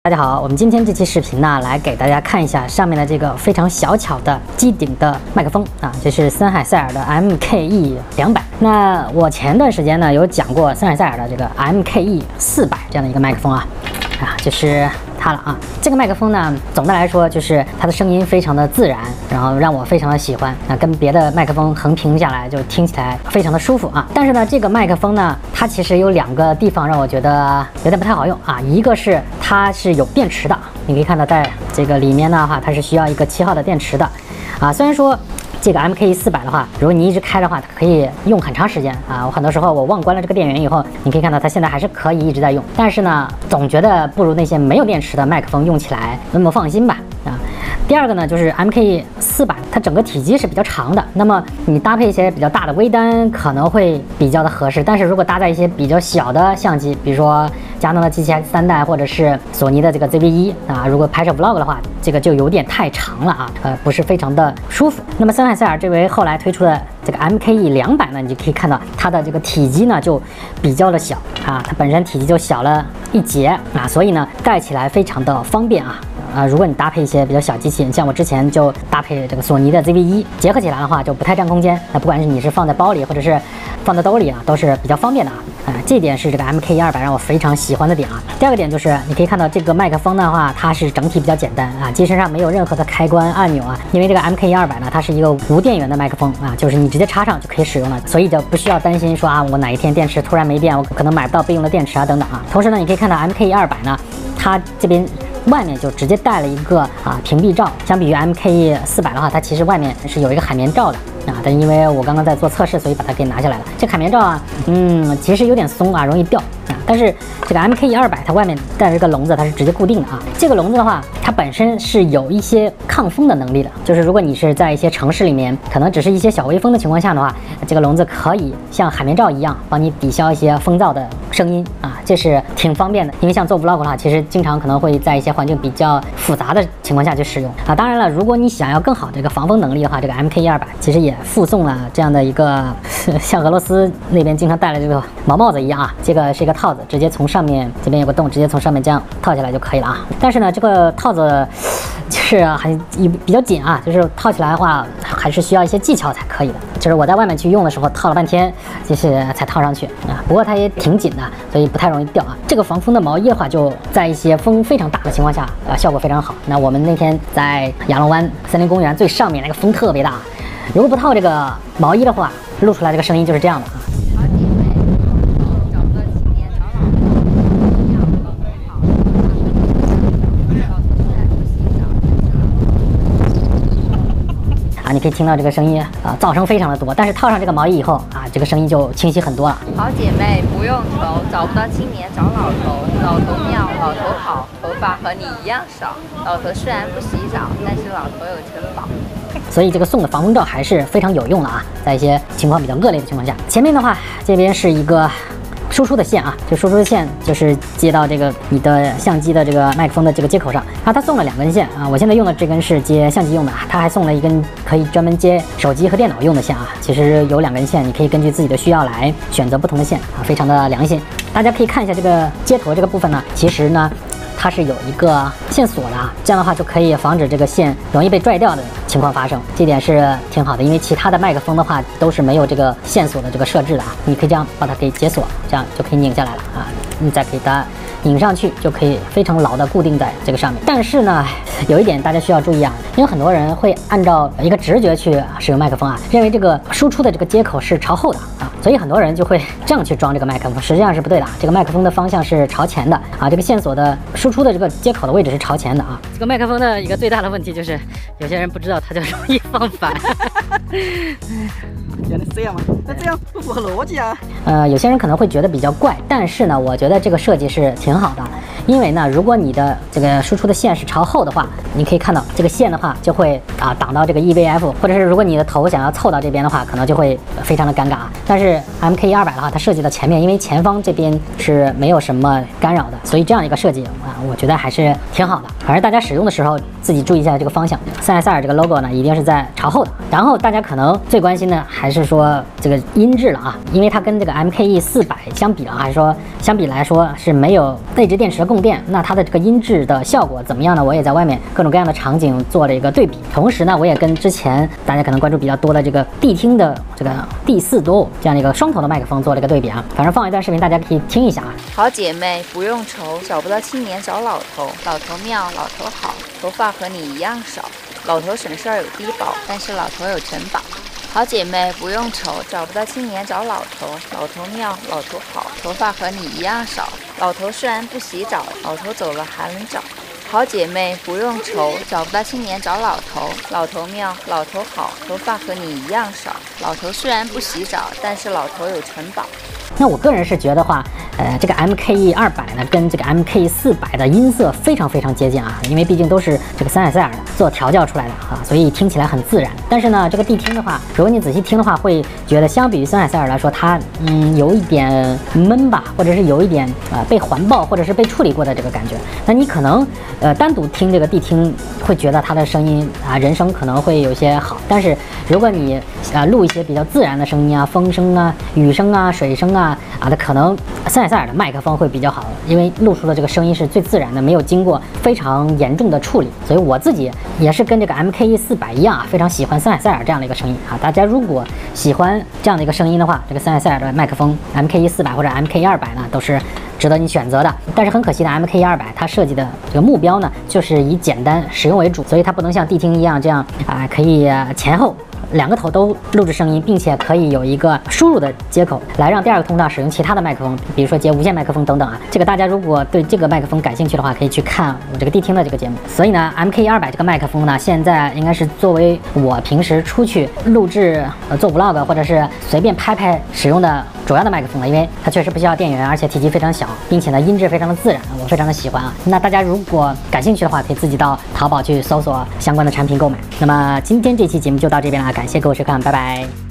大家好，我们今天这期视频呢，来给大家看一下上面的这个非常小巧的机顶的麦克风啊，这是森海塞尔的 MKE200。那我前段时间呢有讲过森海塞尔的这个 MKE400这样的一个麦克风啊，就是它了啊。这个麦克风呢，总的来说就是它的声音非常的自然，然后让我非常的喜欢啊，跟别的麦克风横屏下来就听起来非常的舒服啊。但是呢，这个麦克风呢，它其实有2个地方让我觉得有点不太好用啊。一个是它是有电池的，你可以看到在这个里面的话，它是需要一个7号的电池的啊。虽然说这个 MKE400的话，如果你一直开的话，它可以用很长时间啊。我很多时候我忘关了这个电源以后，你可以看到它现在还是可以一直在用。但是呢，总觉得不如那些没有电池的麦克风用起来那么放心吧啊。第二个呢，就是 MKE400，它整个体积是比较长的，那么你搭配一些比较大的微单可能会比较的合适。但是如果搭在一些比较小的相机，比如说佳能的 G7X3代或者是索尼的这个 ZV-1啊，如果拍摄 vlog 的话，这个就有点太长了啊，不是非常的舒服。那么森海塞尔这回后来推出的这个 MKE200呢，你就可以看到它的这个体积呢就比较的小啊，它本身体积就小了1截啊，所以呢带起来非常的方便啊。如果你搭配一些比较小机器，像我之前就搭配这个索尼的 ZV-1，结合起来的话就不太占空间。那不管是你是放在包里或者是放在兜里啊，都是比较方便的啊。这一点是这个 MKE200让我非常喜欢的点啊。第二个点就是你可以看到这个麦克风的话，它是整体比较简单啊，机身上没有任何的开关按钮啊，因为这个 MKE200呢，它是一个无电源的麦克风啊，就是你直接插上就可以使用了，所以就不需要担心说啊，我哪一天电池突然没电，我可能买不到备用的电池啊等等啊。同时呢，你可以看到 MKE200呢，它这边外面就直接带了一个屏蔽罩，相比于 MKE400的话，它其实外面是有一个海绵罩的啊，但因为我刚刚在做测试，所以把它给拿下来了。这海绵罩啊，其实有点松啊，容易掉啊。但是这个 MKE200它外面带着这个笼子，它是直接固定的啊。这个笼子的话，它本身是有一些抗风的能力的，就是如果你是在一些城市里面，可能只是一些小微风的情况下的话，这个笼子可以像海绵罩一样帮你抵消一些风噪的声音啊，这是挺方便的。因为像做 vlog 的话，其实经常可能会在一些环境比较复杂的情况下去使用啊。当然了，如果你想要更好的这个防风能力的话，这个 MKE200其实也附送了这样的一个像俄罗斯那边经常戴的这个毛帽子一样啊，这个是一个套子，直接从上面这边有个洞，直接从上面这样套起来就可以了啊。但是呢，这个套子就是还比较紧啊，就是套起来的话还是需要一些技巧才可以的。就是我在外面去用的时候套了半天，就是才套上去啊。不过它也挺紧的，所以不太容易掉啊。这个防风的毛衣的话，就在一些风非常大的情况下效果非常好。那我们那天在亚龙湾森林公园最上面那个风特别大，如果不套这个毛衣的话，录出来这个声音就是这样的啊。你可以听到这个声音啊，噪声非常的多，但是套上这个毛衣以后啊，这个声音就清晰很多了。 好姐妹不用愁，找不到青年找老头，老头妙，老头好，头发和你一样少。老头虽然不洗澡，但是老头有城堡。 所以这个送的防风罩还是非常有用的啊，在一些情况比较恶劣的情况下。前面的话，这边是一个输出的线啊，这输出的线就是接到这个你的相机的这个麦克风的这个接口上，然后它送了2根线啊，我现在用的这根是接相机用的，它还送了一根可以专门接手机和电脑用的线啊。其实有2根线，你可以根据自己的需要来选择不同的线啊，非常的良心。大家可以看一下这个接头这个部分呢，其实呢它是有一个线索的啊，这样的话就可以防止这个线容易被拽掉的情况发生，这点是挺好的。因为其他的麦克风的话都是没有这个线索的这个设置的啊，你可以这样把它给解锁，这样就可以拧下来了啊，你再给它拧上去就可以非常牢的固定在这个上面。但是呢，有一点大家需要注意啊，因为很多人会按照一个直觉去使用麦克风啊，认为这个输出的这个接口是朝后的啊，所以很多人就会这样去装这个麦克风，实际上是不对的啊。这个麦克风的方向是朝前的啊，这个线索的输出的这个接口的位置是朝前的啊。这个麦克风的一个最大的问题就是，有些人不知道它就容易放反。 原来是这样吗？那这样不符合逻辑啊。 有些人可能会觉得比较怪，但是呢，我觉得这个设计是挺好的。因为呢，如果你的这个输出的线是朝后的话，你可以看到这个线的话就会挡到这个 EVF， 或者是如果你的头想要凑到这边的话，可能就会非常的尴尬。但是 MKE200的话，它设计到前面，因为前方这边是没有什么干扰的，所以这样一个设计我觉得还是挺好的。反正大家使用的时候自己注意一下这个方向。森海塞尔这个 logo 呢，一定是在朝后的。然后大家可能最关心的还还是说这个音质了啊？因为它跟这个 MKE400相比了，还是说相比来说是没有内置电池的供电，那它的这个音质的效果怎么样呢？我也在外面各种各样的场景做了一个对比，同时呢，我也跟之前大家可能关注比较多的这个谛听的这个D4 Duo 这样的一个双头的麦克风做了一个对比啊。反正放一段视频，大家可以听一下啊。 好姐妹不用愁，找不到青年找老头，老头妙，老头好，头发和你一样少，老头省事儿有低保，但是老头有城堡。好姐妹不用愁，找不到青年找老头，老头妙，老头好，头发和你一样少，老头虽然不洗澡，老头走了还能找。好姐妹不用愁，找不到青年找老头，老头妙，老头好，头发和你一样少，老头虽然不洗澡，但是老头有城堡。 那我个人是觉得话，这个 MKE200呢跟这个 MKE400的音色非常非常接近啊，因为毕竟都是这个森海塞尔做调教出来的啊，所以听起来很自然。但是呢，这个谛听的话，如果你仔细听的话，会觉得相比于森海塞尔来说，它有一点闷吧，或者是有一点被环抱或者是被处理过的这个感觉。那你可能单独听这个谛听，会觉得它的声音啊人声可能会有些好，但是如果你录一些比较自然的声音啊，风声啊、雨声啊、水声啊，那可能森海塞尔的麦克风会比较好，因为录出的这个声音是最自然的，没有经过非常严重的处理。所以我自己也是跟这个 MKE400一样啊，非常喜欢森海塞尔这样的一个声音啊。大家如果喜欢这样的一个声音的话，这个森海塞尔的麦克风 MKE400或者 MKE200呢，都是值得你选择的。但是很可惜的 MKE200它设计的这个目标呢，就是以简单使用为主，所以它不能像谛听一样这样可以前后两个头都录制声音，并且可以有一个输入的接口来让第二个通道使用其他的麦克风，比如说接无线麦克风等等啊。这个大家如果对这个麦克风感兴趣的话，可以去看我这个谛听的这个节目。所以呢 MKE200这个麦克风呢，现在应该是作为我平时出去录制做 vlog 或者是随便拍拍使用的主要的麦克风了，因为它确实不需要电源，而且体积非常小，并且呢音质非常的自然，我非常的喜欢啊。那大家如果感兴趣的话，可以自己到淘宝去搜索相关的产品购买。那么今天这期节目就到这边了，感谢各位收看，拜拜。